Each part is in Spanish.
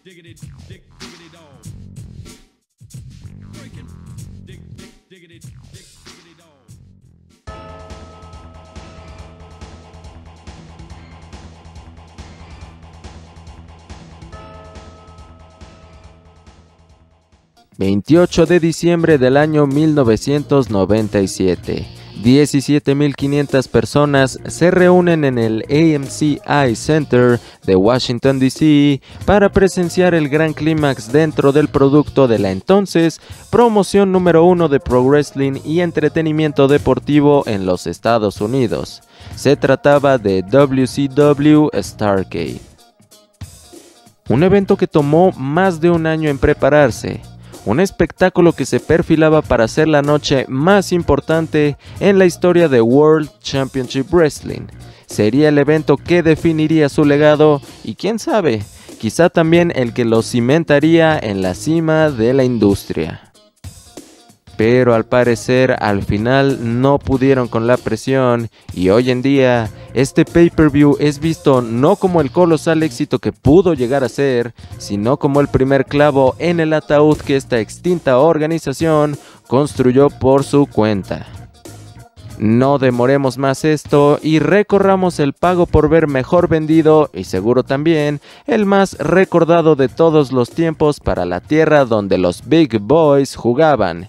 ...28 de diciembre del año 1997... 17.500 personas se reúnen en el AMC Eye Center de Washington, D.C. para presenciar el gran clímax dentro del producto de la entonces promoción número 1 de Pro Wrestling y entretenimiento deportivo en los Estados Unidos. Se trataba de WCW Starrcade. Un evento que tomó más de un año en prepararse. Un espectáculo que se perfilaba para ser la noche más importante en la historia de World Championship Wrestling. Sería el evento que definiría su legado y quién sabe, quizá también el que lo cimentaría en la cima de la industria. Pero al parecer al final no pudieron con la presión y hoy en día este pay-per-view es visto no como el colosal éxito que pudo llegar a ser, sino como el primer clavo en el ataúd que esta extinta organización construyó por su cuenta. No demoremos más esto y recorramos el pago por ver mejor vendido y seguro también el más recordado de todos los tiempos para la tierra donde los Big Boys jugaban.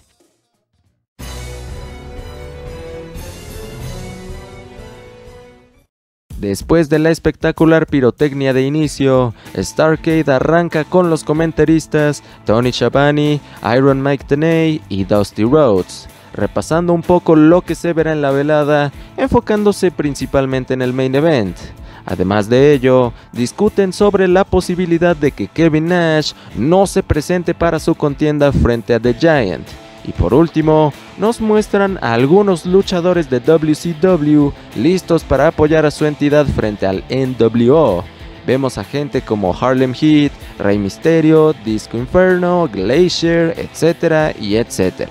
Después de la espectacular pirotecnia de inicio, Starrcade arranca con los comentaristas Tony Schiavone, Iron Mike Tenay y Dusty Rhodes, repasando un poco lo que se verá en la velada, enfocándose principalmente en el main event. Además de ello, discuten sobre la posibilidad de que Kevin Nash no se presente para su contienda frente a The Giant. Y por último, nos muestran a algunos luchadores de WCW listos para apoyar a su entidad frente al NWO. Vemos a gente como Harlem Heat, Rey Mysterio, Disco Inferno, Glacier, etcétera y etcétera.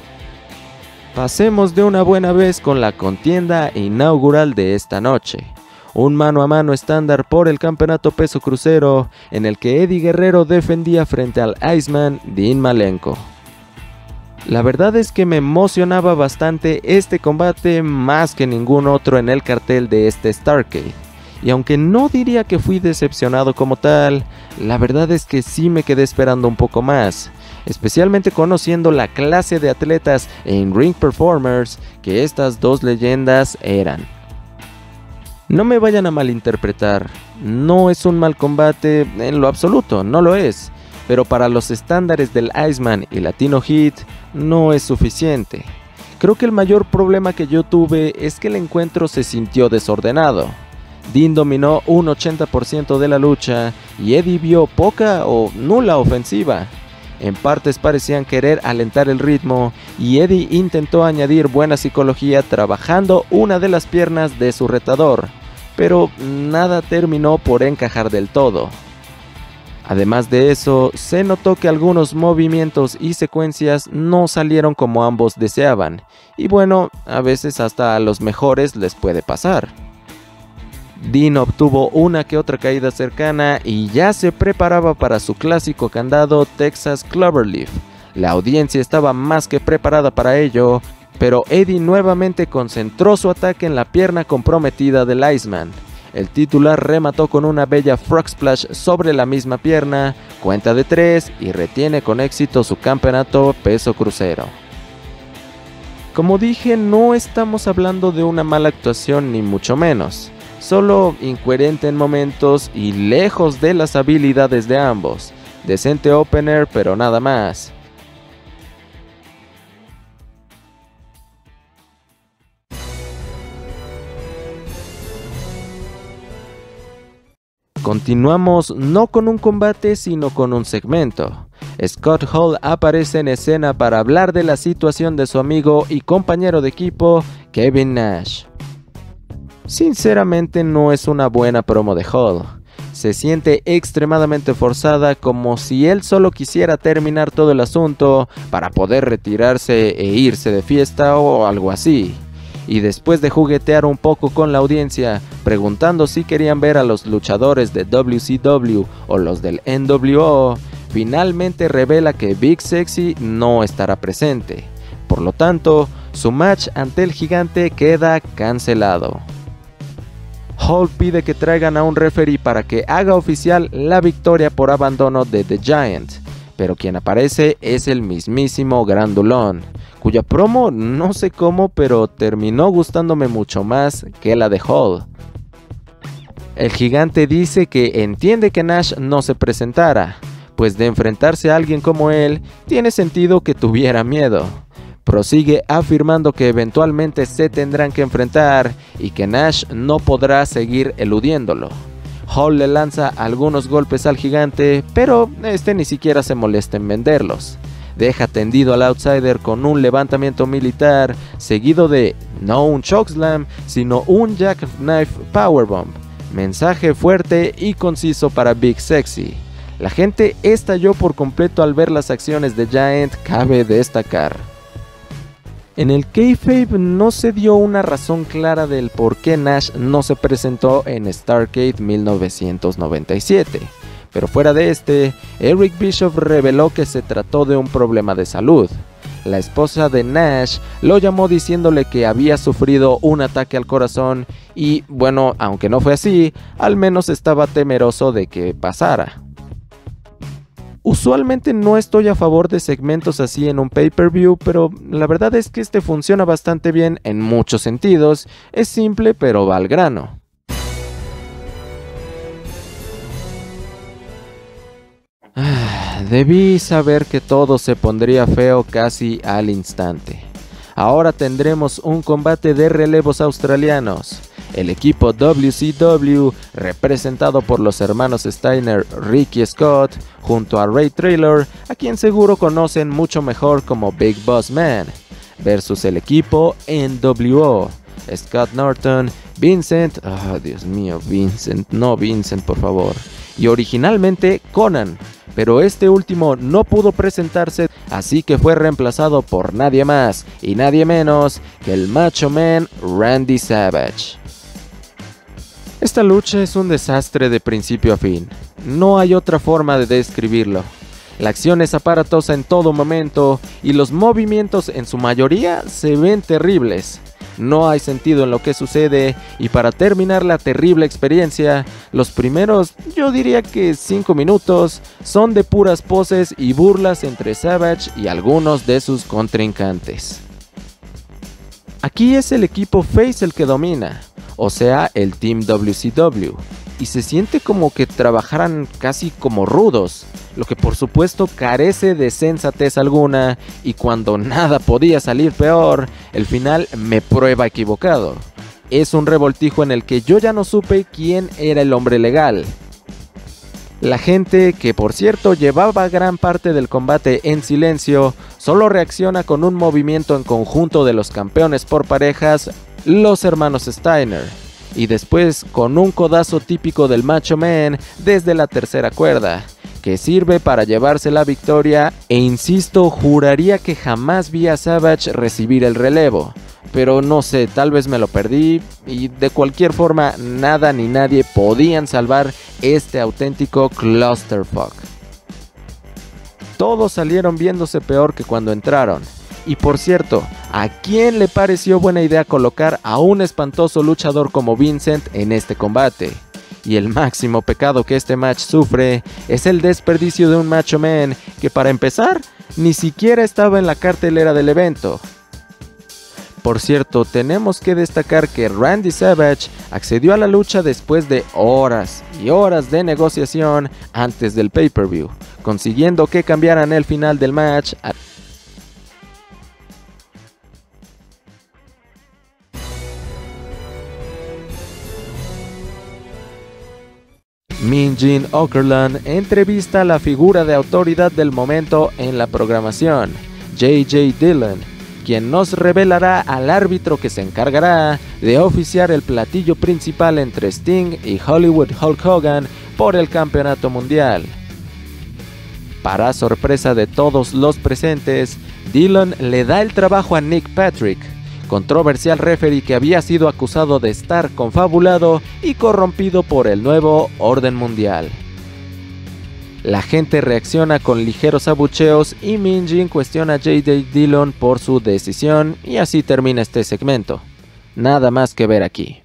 Pasemos de una buena vez con la contienda inaugural de esta noche. Un mano a mano estándar por el campeonato peso crucero en el que Eddie Guerrero defendía frente al Iceman Dean Malenko. La verdad es que me emocionaba bastante este combate más que ningún otro en el cartel de este Starrcade. Y aunque no diría que fui decepcionado como tal, la verdad es que sí me quedé esperando un poco más, especialmente conociendo la clase de atletas e in-ring performers que estas dos leyendas eran. No me vayan a malinterpretar, no es un mal combate en lo absoluto, no lo es. Pero para los estándares del Iceman y Latino Heat no es suficiente. Creo que el mayor problema que yo tuve es que el encuentro se sintió desordenado. Dean dominó un 80% de la lucha y Eddie vio poca o nula ofensiva. En partes parecían querer alentar el ritmo y Eddie intentó añadir buena psicología trabajando una de las piernas de su retador, pero nada terminó por encajar del todo. Además de eso, se notó que algunos movimientos y secuencias no salieron como ambos deseaban, y bueno, a veces hasta a los mejores les puede pasar. Dean obtuvo una que otra caída cercana y ya se preparaba para su clásico candado Texas Cloverleaf. La audiencia estaba más que preparada para ello, pero Eddie nuevamente concentró su ataque en la pierna comprometida del Iceman. El titular remató con una bella frog splash sobre la misma pierna, cuenta de 3 y retiene con éxito su campeonato peso crucero. Como dije, no estamos hablando de una mala actuación ni mucho menos, solo incoherente en momentos y lejos de las habilidades de ambos. Decente opener, pero nada más. Continuamos no con un combate sino con un segmento. Scott Hall aparece en escena para hablar de la situación de su amigo y compañero de equipo, Kevin Nash. Sinceramente no es una buena promo de Hall. Se siente extremadamente forzada, como si él solo quisiera terminar todo el asunto para poder retirarse e irse de fiesta o algo así. y después de juguetear un poco con la audiencia, preguntando si querían ver a los luchadores de WCW o los del NWO, finalmente revela que Big Sexy no estará presente. Por lo tanto, su match ante el gigante queda cancelado. Hall pide que traigan a un referee para que haga oficial la victoria por abandono de The Giant, pero quien aparece es el mismísimo Grandulón, cuya promo no sé cómo, pero terminó gustándome mucho más que la de Hall. El gigante dice que entiende que Nash no se presentara, pues de enfrentarse a alguien como él, tiene sentido que tuviera miedo. Prosigue afirmando que eventualmente se tendrán que enfrentar y que Nash no podrá seguir eludiéndolo. Hall le lanza algunos golpes al gigante, pero este ni siquiera se molesta en venderlos. Deja tendido al outsider con un levantamiento militar, seguido de no un chokeslam, sino un jackknife powerbomb. Mensaje fuerte y conciso para Big Sexy. La gente estalló por completo al ver las acciones de Giant, cabe destacar. En el kayfabe no se dio una razón clara del por qué Nash no se presentó en Starrcade 1997, pero fuera de este, Eric Bischoff reveló que se trató de un problema de salud. La esposa de Nash lo llamó diciéndole que había sufrido un ataque al corazón y, bueno, aunque no fue así, al menos estaba temeroso de que pasara. Usualmente no estoy a favor de segmentos así en un pay-per-view, pero la verdad es que este funciona bastante bien en muchos sentidos, es simple pero va al grano. Debí saber que todo se pondría feo casi al instante. Ahora tendremos un combate de relevos australianos. El equipo WCW, representado por los hermanos Steiner, Ricky Scott, junto a Ray Traylor, a quien seguro conocen mucho mejor como Big Boss Man, versus el equipo NWO, Scott Norton, Vincent, Dios mío, Vincent por favor, y originalmente Conan, pero este último no pudo presentarse, así que fue reemplazado por nadie más y nadie menos que el Macho Man Randy Savage. Esta lucha es un desastre de principio a fin, no hay otra forma de describirlo. La acción es aparatosa en todo momento y los movimientos en su mayoría se ven terribles. No hay sentido en lo que sucede y para terminar la terrible experiencia, los primeros, yo diría que 5 minutos, son de puras poses y burlas entre Savage y algunos de sus contrincantes. Aquí es el equipo face el que domina, o sea, el Team WCW, y se siente como que trabajaran casi como rudos, lo que por supuesto carece de sensatez alguna, y cuando nada podía salir peor, el final me prueba equivocado. Es un revoltijo en el que yo ya no supe quién era el hombre legal. La gente, que por cierto llevaba gran parte del combate en silencio, solo reacciona con un movimiento en conjunto de los campeones por parejas, los hermanos Steiner, y después con un codazo típico del Macho Man desde la tercera cuerda, que sirve para llevarse la victoria, e insisto, juraría que jamás vi a Savage recibir el relevo, pero no sé, tal vez me lo perdí, y de cualquier forma nada ni nadie podían salvar este auténtico clusterfuck. Todos salieron viéndose peor que cuando entraron. Y por cierto, ¿a quién le pareció buena idea colocar a un espantoso luchador como Vincent en este combate? Y el máximo pecado que este match sufre es el desperdicio de un Macho Man que, para empezar, ni siquiera estaba en la cartelera del evento. Por cierto, tenemos que destacar que Randy Savage accedió a la lucha después de horas y horas de negociación antes del pay-per-view, consiguiendo que cambiaran el final del match a Mean Gene Okerlund entrevista a la figura de autoridad del momento en la programación, J.J. Dillon, quien nos revelará al árbitro que se encargará de oficiar el platillo principal entre Sting y Hollywood Hulk Hogan por el campeonato mundial. Para sorpresa de todos los presentes, Dillon le da el trabajo a Nick Patrick, controversial referee que había sido acusado de estar confabulado y corrompido por el nuevo orden mundial. La gente reacciona con ligeros abucheos y Minjin cuestiona a J.J. Dillon por su decisión y así termina este segmento. Nada más que ver aquí.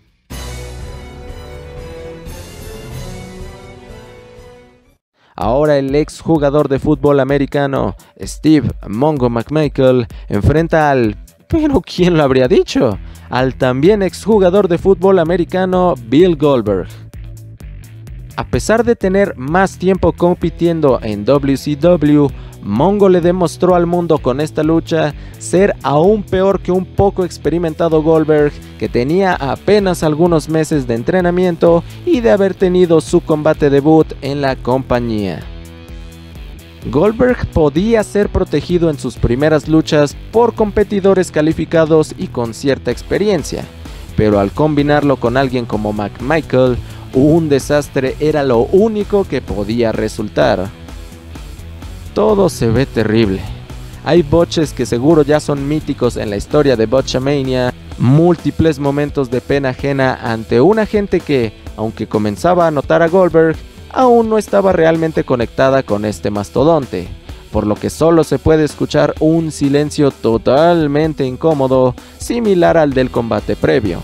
Ahora el ex jugador de fútbol americano Steve Mongo McMichael enfrenta al... ¿pero quién lo habría dicho? Al también ex jugador de fútbol americano Bill Goldberg. A pesar de tener más tiempo compitiendo en WCW, Mongo le demostró al mundo con esta lucha ser aún peor que un poco experimentado Goldberg, que tenía apenas algunos meses de entrenamiento y de haber tenido su combate debut en la compañía. Goldberg podía ser protegido en sus primeras luchas por competidores calificados y con cierta experiencia, pero al combinarlo con alguien como McMichael, un desastre era lo único que podía resultar. Todo se ve terrible. Hay botches que seguro ya son míticos en la historia de Botchamania, múltiples momentos de pena ajena ante una gente que, aunque comenzaba a notar a Goldberg, aún no estaba realmente conectada con este mastodonte, por lo que solo se puede escuchar un silencio totalmente incómodo, similar al del combate previo.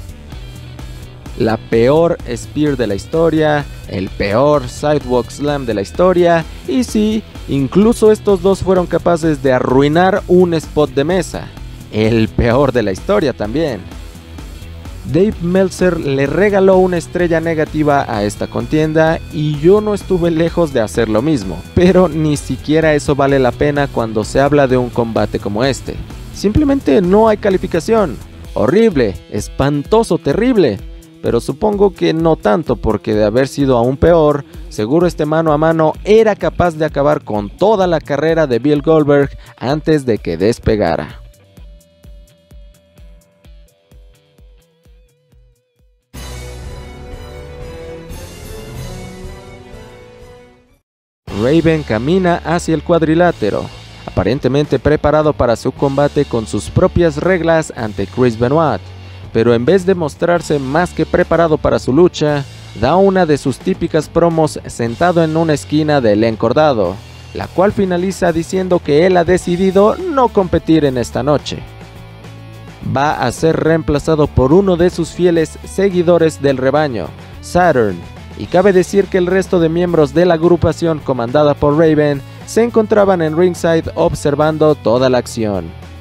La peor Spear de la historia, el peor Sidewalk Slam de la historia, y sí, incluso estos dos fueron capaces de arruinar un spot de mesa, el peor de la historia también. Dave Meltzer le regaló una estrella negativa a esta contienda y yo no estuve lejos de hacer lo mismo, pero ni siquiera eso vale la pena cuando se habla de un combate como este. Simplemente no hay calificación. Horrible, espantoso, terrible. Pero supongo que no tanto, porque de haber sido aún peor, seguro este mano a mano era capaz de acabar con toda la carrera de Bill Goldberg antes de que despegara. Raven camina hacia el cuadrilátero, aparentemente preparado para su combate con sus propias reglas ante Chris Benoit. Pero en vez de mostrarse más que preparado para su lucha, da una de sus típicas promos sentado en una esquina del encordado, la cual finaliza diciendo que él ha decidido no competir en esta noche. Va a ser reemplazado por uno de sus fieles seguidores del rebaño, Saturn, y cabe decir que el resto de miembros de la agrupación comandada por Raven se encontraban en ringside observando toda la acción.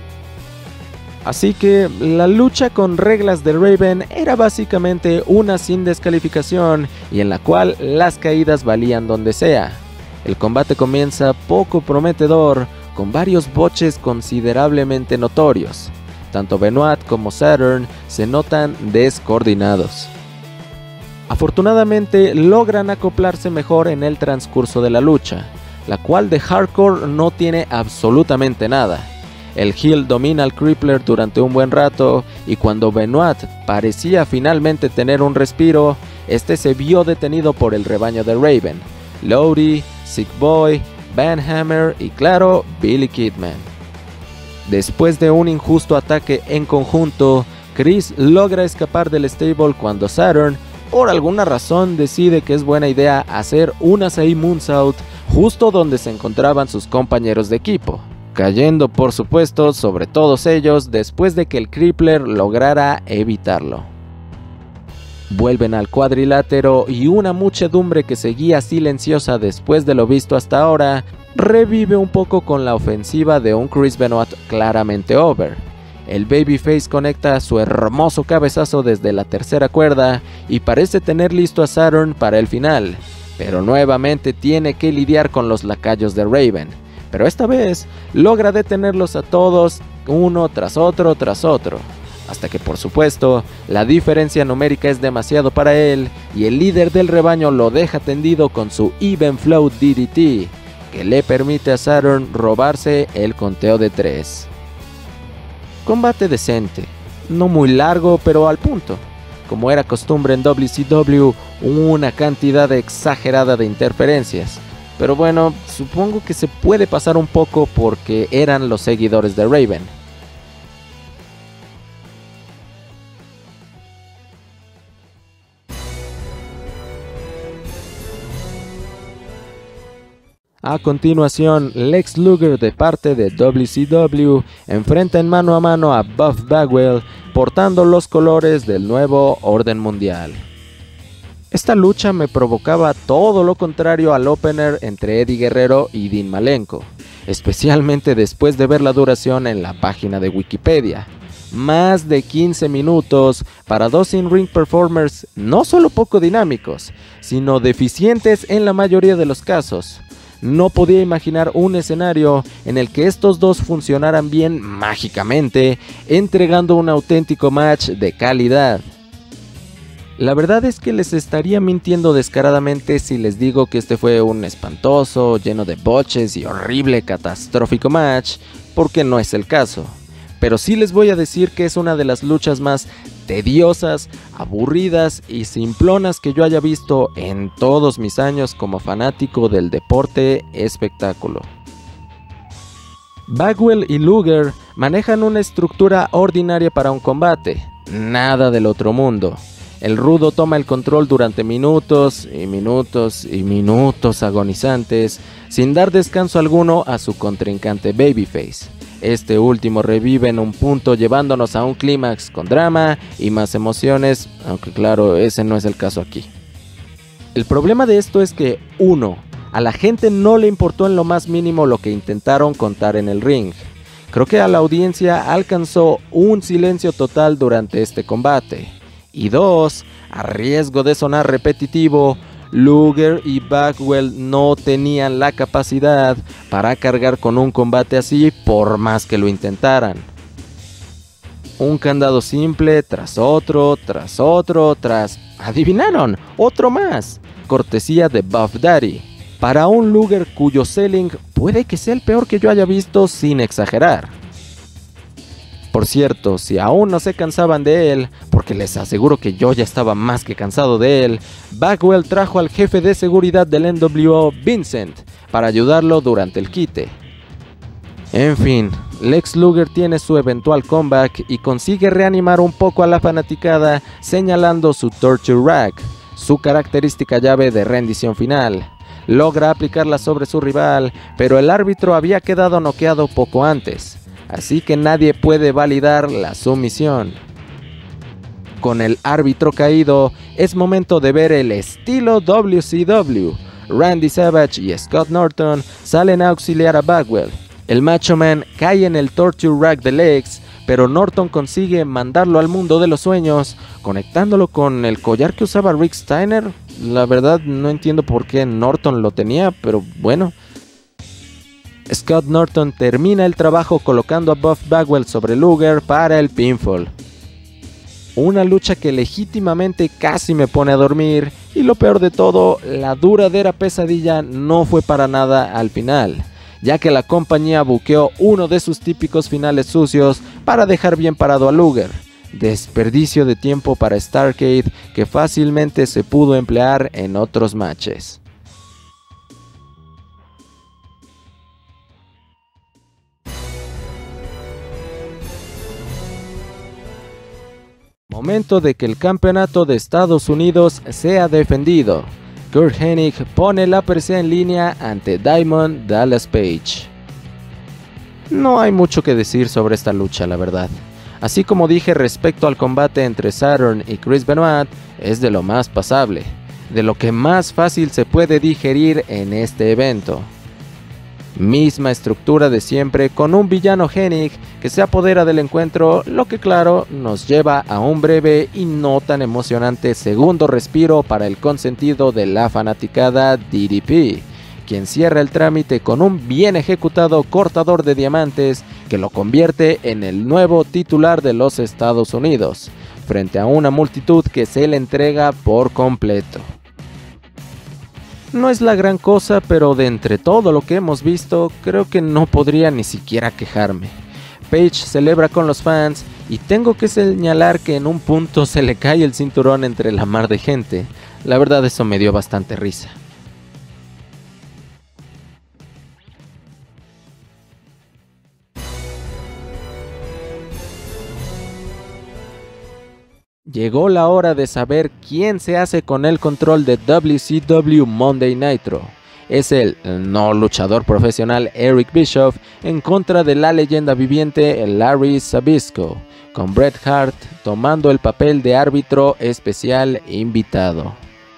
Así que la lucha con reglas de Raven era básicamente una sin descalificación y en la cual las caídas valían donde sea. El combate comienza poco prometedor, con varios botches considerablemente notorios. Tanto Benoit como Saturn se notan descoordinados. Afortunadamente logran acoplarse mejor en el transcurso de la lucha, la cual de hardcore no tiene absolutamente nada. El heel domina al Crippler durante un buen rato y cuando Benoit parecía finalmente tener un respiro, este se vio detenido por el rebaño de Raven, Lodi, Sick Boy, Van Hammer y claro, Billy Kidman. Después de un injusto ataque en conjunto, Chris logra escapar del stable cuando Saturn, por alguna razón, decide que es buena idea hacer un Asai Moonsault justo donde se encontraban sus compañeros de equipo, cayendo por supuesto sobre todos ellos después de que el Crippler lograra evitarlo. Vuelven al cuadrilátero y una muchedumbre que seguía silenciosa después de lo visto hasta ahora, revive un poco con la ofensiva de un Chris Benoit claramente over. El babyface conecta su hermoso cabezazo desde la tercera cuerda y parece tener listo a Saturn para el final, pero nuevamente tiene que lidiar con los lacayos de Raven. Pero esta vez logra detenerlos a todos, uno tras otro, hasta que por supuesto la diferencia numérica es demasiado para él y el líder del rebaño lo deja tendido con su Even Flow DDT, que le permite a Saturn robarse el conteo de 3. Combate decente, no muy largo pero al punto. Como era costumbre en WCW, una cantidad exagerada de interferencias. Pero bueno, supongo que se puede pasar un poco porque eran los seguidores de Raven. A continuación, Lex Luger de parte de WCW enfrenta en mano a mano a Buff Bagwell portando los colores del nuevo orden mundial. Esta lucha me provocaba todo lo contrario al opener entre Eddie Guerrero y Dean Malenko, especialmente después de ver la duración en la página de Wikipedia. Más de 15 minutos para dos in-ring performers no solo poco dinámicos, sino deficientes en la mayoría de los casos. No podía imaginar un escenario en el que estos dos funcionaran bien mágicamente, entregando un auténtico match de calidad. La verdad es que les estaría mintiendo descaradamente si les digo que este fue un espantoso, lleno de botches y horrible, catastrófico match, porque no es el caso. Pero sí les voy a decir que es una de las luchas más tediosas, aburridas y simplonas que yo haya visto en todos mis años como fanático del deporte espectáculo. Bagwell y Luger manejan una estructura ordinaria para un combate, nada del otro mundo. El rudo toma el control durante minutos y minutos y minutos agonizantes, sin dar descanso alguno a su contrincante Babyface. Este último revive en un punto llevándonos a un clímax con drama y más emociones, aunque claro, ese no es el caso aquí. El problema de esto es que, 1. A la gente no le importó en lo más mínimo lo que intentaron contar en el ring. Creo que a la audiencia alcanzó un silencio total durante este combate. Y 2. A riesgo de sonar repetitivo, Luger y Bagwell no tenían la capacidad para cargar con un combate así por más que lo intentaran. Un candado simple tras otro, ¿adivinaron? Otro más, cortesía de Buff Daddy, para un Luger cuyo selling puede que sea el peor que yo haya visto sin exagerar. Por cierto, si aún no se cansaban de él, porque les aseguro que yo ya estaba más que cansado de él, Bagwell trajo al jefe de seguridad del NWO, Vincent, para ayudarlo durante el quite. En fin, Lex Luger tiene su eventual comeback y consigue reanimar un poco a la fanaticada señalando su Torture Rack, su característica llave de rendición final. Logra aplicarla sobre su rival, pero el árbitro había quedado noqueado poco antes. Así que nadie puede validar la sumisión. Con el árbitro caído, es momento de ver el estilo WCW. Randy Savage y Scott Norton salen a auxiliar a Bagwell. El Macho Man cae en el Torture Rack de Lex, pero Norton consigue mandarlo al mundo de los sueños, conectándolo con el collar que usaba Rick Steiner. La verdad no entiendo por qué Norton lo tenía, pero bueno. Scott Norton termina el trabajo colocando a Buff Bagwell sobre Luger para el pinfall. Una lucha que legítimamente casi me pone a dormir, y lo peor de todo, la duradera pesadilla no fue para nada al final, ya que la compañía buqueó uno de sus típicos finales sucios para dejar bien parado a Luger. Desperdicio de tiempo para Starrcade que fácilmente se pudo emplear en otros matches. Momento de que el campeonato de Estados Unidos sea defendido. Curt Hennig pone la presea en línea ante Diamond Dallas Page. No hay mucho que decir sobre esta lucha, la verdad. Así como dije respecto al combate entre Saturn y Chris Benoit, es de lo más pasable, de lo que más fácil se puede digerir en este evento. Misma estructura de siempre, con un villano Hennig que se apodera del encuentro, lo que claro nos lleva a un breve y no tan emocionante segundo respiro para el consentido de la fanaticada DDP, quien cierra el trámite con un bien ejecutado cortador de diamantes que lo convierte en el nuevo titular de los Estados Unidos, frente a una multitud que se le entrega por completo. No es la gran cosa, pero de entre todo lo que hemos visto, creo que no podría ni siquiera quejarme. Page celebra con los fans y tengo que señalar que en un punto se le cae el cinturón entre la mar de gente. La verdad eso me dio bastante risa. Llegó la hora de saber quién se hace con el control de WCW Monday Nitro. es el no luchador profesional Eric Bischoff en contra de la leyenda viviente Larry Zbyszko, con Bret Hart tomando el papel de árbitro especial invitado.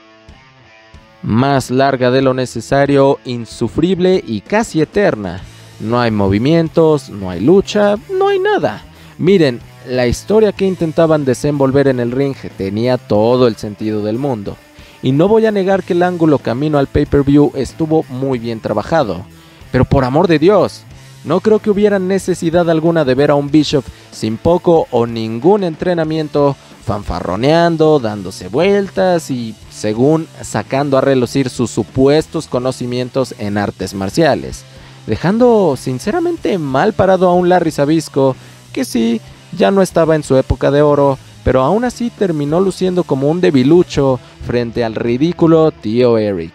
Más larga de lo necesario, insufrible y casi eterna. No hay movimientos, no hay lucha, no hay nada. Miren, la historia que intentaban desenvolver en el ring tenía todo el sentido del mundo. Y no voy a negar que el ángulo camino al pay-per-view estuvo muy bien trabajado. Pero por amor de Dios, no creo que hubiera necesidad alguna de ver a un Bischoff sin poco o ningún entrenamiento, fanfarroneando, dándose vueltas y, según, sacando a relucir sus supuestos conocimientos en artes marciales, dejando sinceramente mal parado a un Larry Zbyszko que sí, ya no estaba en su época de oro, pero aún así terminó luciendo como un debilucho frente al ridículo tío Eric.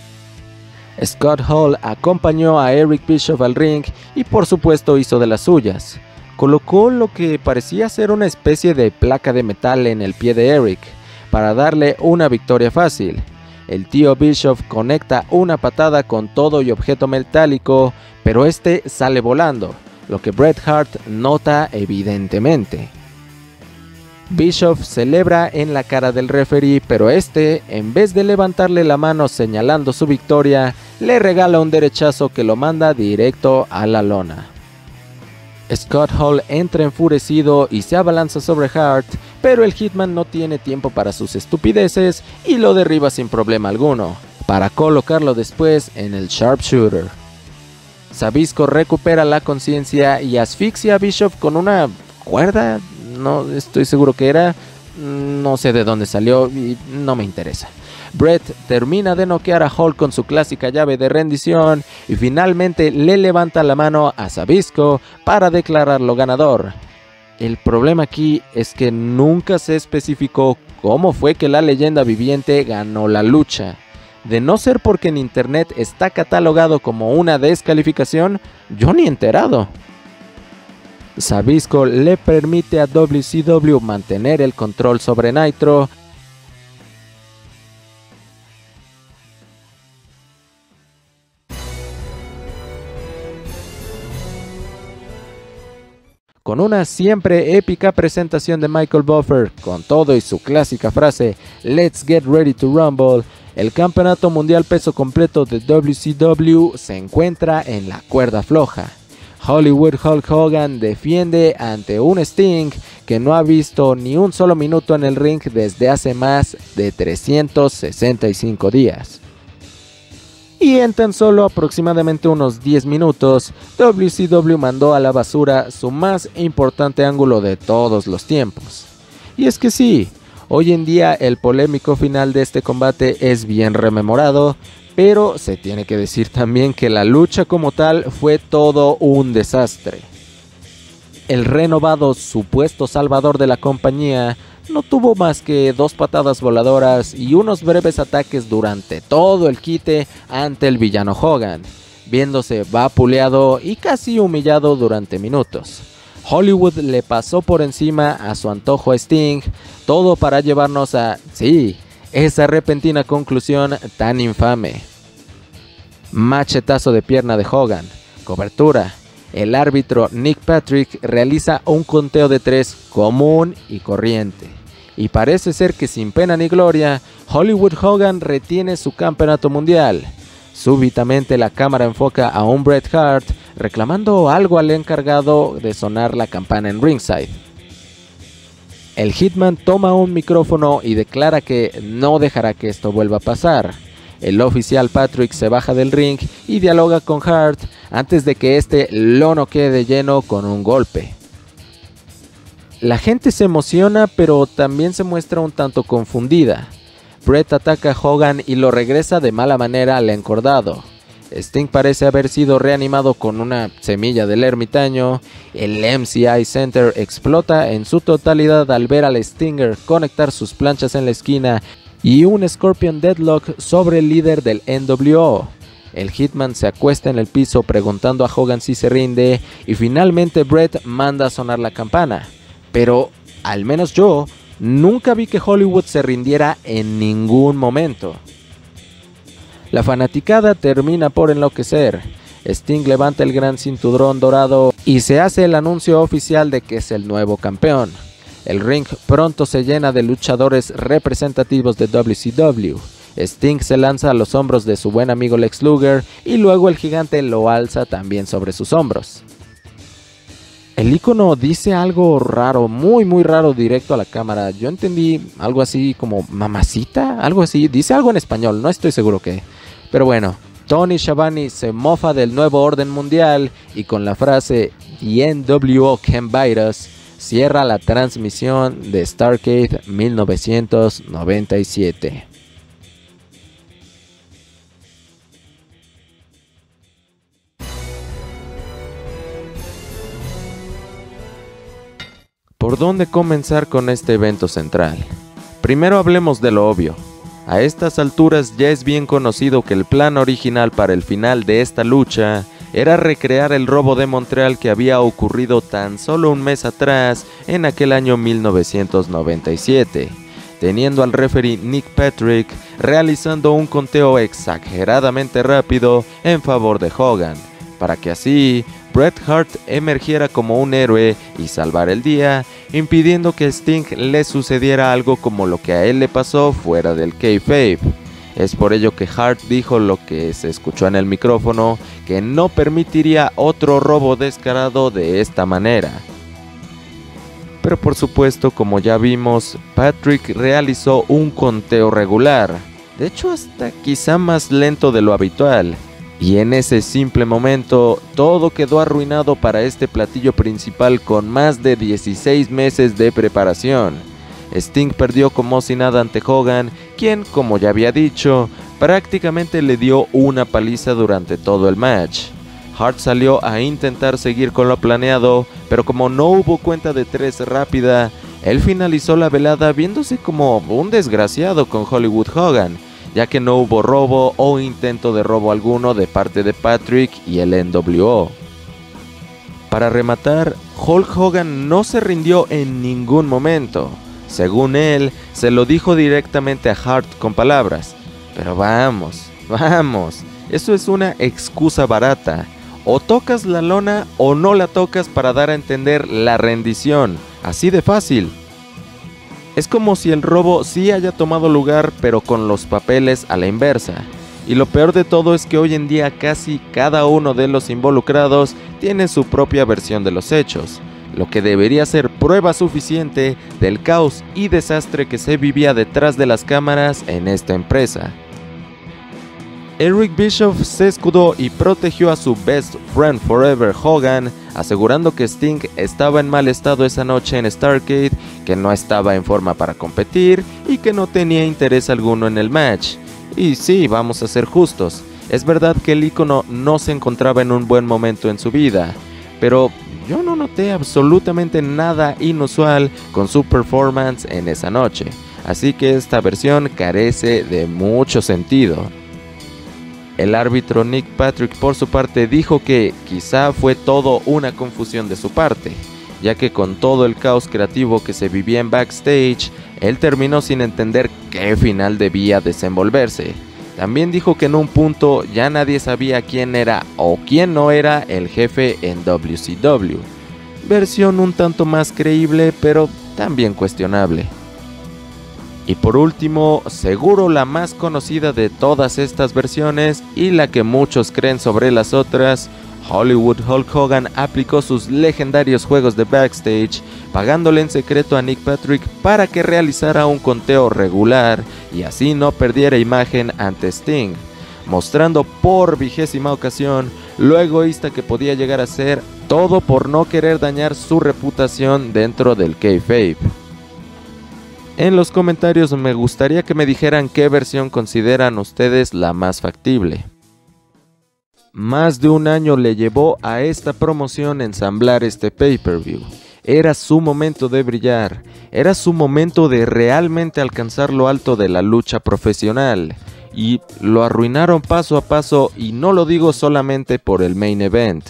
Scott Hall acompañó a Eric Bischoff al ring y por supuesto hizo de las suyas. Colocó lo que parecía ser una especie de placa de metal en el pie de Eric para darle una victoria fácil. El tío Bischoff conecta una patada con todo y objeto metálico, pero este sale volando, lo que Bret Hart nota evidentemente. Bischoff celebra en la cara del referee, pero este, en vez de levantarle la mano señalando su victoria, le regala un derechazo que lo manda directo a la lona. Scott Hall entra enfurecido y se abalanza sobre Hart, pero el Hitman no tiene tiempo para sus estupideces y lo derriba sin problema alguno, para colocarlo después en el Sharpshooter. Zbyszko recupera la conciencia y asfixia a Bischoff con una cuerda, no estoy seguro que era, no sé de dónde salió y no me interesa. Bret termina de noquear a Hall con su clásica llave de rendición y finalmente le levanta la mano a Zbyszko para declararlo ganador. El problema aquí es que nunca se especificó cómo fue que la leyenda viviente ganó la lucha. De no ser porque en internet está catalogado como una descalificación, yo ni enterado. Zbyszko le permite a WCW mantener el control sobre Nitro. Con una siempre épica presentación de Michael Buffer, con todo y su clásica frase "Let's get ready to rumble", el campeonato mundial peso completo de WCW se encuentra en la cuerda floja. Hollywood Hulk Hogan defiende ante un Sting que no ha visto ni un solo minuto en el ring desde hace más de 365 días. Y en tan solo aproximadamente unos 10 minutos, WCW mandó a la basura su más importante ángulo de todos los tiempos. Y es que sí, hoy en día el polémico final de este combate es bien rememorado, pero se tiene que decir también que la lucha como tal fue todo un desastre. El renovado supuesto salvador de la compañía no tuvo más que 2 patadas voladoras y unos breves ataques durante todo el quite ante el villano Hogan, viéndose vapuleado y casi humillado durante minutos. Hollywood le pasó por encima a su antojo a Sting, todo para llevarnos a, sí, esa repentina conclusión tan infame. Machetazo de pierna de Hogan, cobertura. El árbitro Nick Patrick realiza un conteo de 3 común y corriente. Y parece ser que sin pena ni gloria, Hollywood Hogan retiene su campeonato mundial. Súbitamente la cámara enfoca a un Bret Hart reclamando algo al encargado de sonar la campana en ringside. El Hitman toma un micrófono y declara que no dejará que esto vuelva a pasar. El oficial Patrick se baja del ring y dialoga con Hart antes de que este lo noquee de lleno con un golpe. La gente se emociona, pero también se muestra un tanto confundida. Bret ataca a Hogan y lo regresa de mala manera al encordado. Sting parece haber sido reanimado con una semilla del ermitaño. El MCI Center explota en su totalidad al ver al Stinger conectar sus planchas en la esquina y un Scorpion Deadlock sobre el líder del NWO. El Hitman se acuesta en el piso preguntando a Hogan si se rinde y finalmente Bret manda a sonar la campana. Pero, al menos yo, nunca vi que Hollywood se rindiera en ningún momento. La fanaticada termina por enloquecer. Sting levanta el gran cinturón dorado y se hace el anuncio oficial de que es el nuevo campeón. El ring pronto se llena de luchadores representativos de WCW. Sting se lanza a los hombros de su buen amigo Lex Luger y luego el gigante lo alza también sobre sus hombros. El ícono dice algo raro, muy raro directo a la cámara. Yo entendí algo así como mamacita, algo así. Dice algo en español, no estoy seguro qué. Pero bueno, Tony Schiavone se mofa del nuevo orden mundial y con la frase "The NWO can bite us" cierra la transmisión de Starrcade 1997. ¿Por dónde comenzar con este evento central? Primero hablemos de lo obvio. A estas alturas ya es bien conocido que el plan original para el final de esta lucha era recrear el robo de Montreal que había ocurrido tan solo un mes atrás en aquel año 1997, teniendo al referee Nick Patrick realizando un conteo exageradamente rápido en favor de Hogan, para que así Bret Hart emergiera como un héroe y salvar el día, impidiendo que a Sting le sucediera algo como lo que a él le pasó fuera del kayfabe. Es por ello que Hart dijo lo que se escuchó en el micrófono, que no permitiría otro robo descarado de esta manera. Pero por supuesto, como ya vimos, Patrick realizó un conteo regular, de hecho hasta quizá más lento de lo habitual. Y en ese simple momento, todo quedó arruinado para este platillo principal con más de 16 meses de preparación. Sting perdió como si nada ante Hogan, quien, como ya había dicho, prácticamente le dio una paliza durante todo el match. Hart salió a intentar seguir con lo planeado, pero como no hubo cuenta de tres rápida, él finalizó la velada viéndose como un desgraciado con Hollywood Hogan, ya que no hubo robo o intento de robo alguno de parte de Patrick y el NWO. Para rematar, Hulk Hogan no se rindió en ningún momento. Según él, se lo dijo directamente a Hart con palabras: pero vamos, eso es una excusa barata. O tocas la lona o no la tocas para dar a entender la rendición, así de fácil. Es como si el robo sí haya tomado lugar, pero con los papeles a la inversa. Y lo peor de todo es que hoy en día casi cada uno de los involucrados tiene su propia versión de los hechos, lo que debería ser prueba suficiente del caos y desastre que se vivía detrás de las cámaras en esta empresa. Eric Bischoff se escudó y protegió a su best friend forever Hogan, asegurando que Sting estaba en mal estado esa noche en Starrcade, que no estaba en forma para competir y que no tenía interés alguno en el match. Y sí, vamos a ser justos, es verdad que el ícono no se encontraba en un buen momento en su vida, pero yo no noté absolutamente nada inusual con su performance en esa noche, así que esta versión carece de mucho sentido. El árbitro Nick Patrick por su parte dijo que quizá fue todo una confusión de su parte, ya que con todo el caos creativo que se vivía en backstage, él terminó sin entender qué final debía desenvolverse. También dijo que en un punto ya nadie sabía quién era o quién no era el jefe en WCW. Versión un tanto más creíble, pero también cuestionable. Y por último, seguro la más conocida de todas estas versiones y la que muchos creen sobre las otras, Hollywood Hulk Hogan aplicó sus legendarios juegos de backstage, pagándole en secreto a Nick Patrick para que realizara un conteo regular y así no perdiera imagen ante Sting, mostrando por 20ª ocasión lo egoísta que podía llegar a ser, todo por no querer dañar su reputación dentro del kayfabe. En los comentarios me gustaría que me dijeran qué versión consideran ustedes la más factible. Más de un año le llevó a esta promoción ensamblar este pay-per-view. Era su momento de brillar, era su momento de realmente alcanzar lo alto de la lucha profesional. Y lo arruinaron paso a paso, y no lo digo solamente por el main event.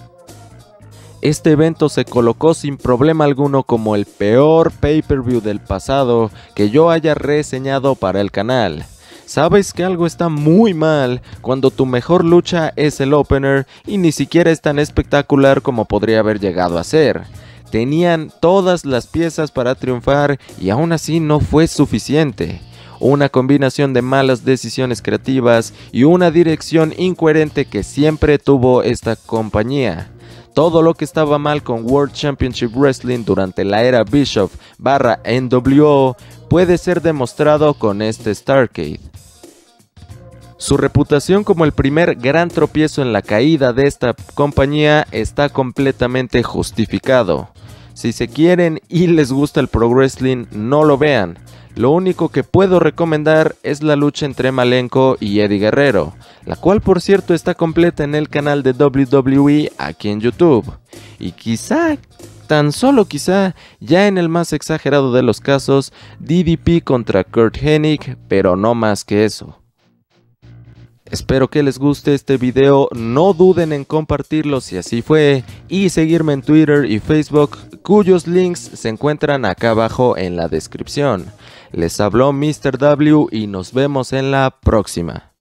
Este evento se colocó sin problema alguno como el peor pay-per-view del pasado que yo haya reseñado para el canal. Sabes que algo está muy mal cuando tu mejor lucha es el opener y ni siquiera es tan espectacular como podría haber llegado a ser. Tenían todas las piezas para triunfar y aún así no fue suficiente. Una combinación de malas decisiones creativas y una dirección incoherente que siempre tuvo esta compañía. Todo lo que estaba mal con World Championship Wrestling durante la era Bischoff/NWO puede ser demostrado con este Starrcade. Su reputación como el primer gran tropiezo en la caída de esta compañía está completamente justificado. Si se quieren y les gusta el pro wrestling, no lo vean. Lo único que puedo recomendar es la lucha entre Malenko y Eddie Guerrero, la cual por cierto está completa en el canal de WWE aquí en YouTube. Y quizá, tan solo quizá, ya en el más exagerado de los casos, DDP contra Curt Hennig, pero no más que eso. Espero que les guste este video, no duden en compartirlo si así fue, y seguirme en Twitter y Facebook, cuyos links se encuentran acá abajo en la descripción. Les habló Mr. W y nos vemos en la próxima.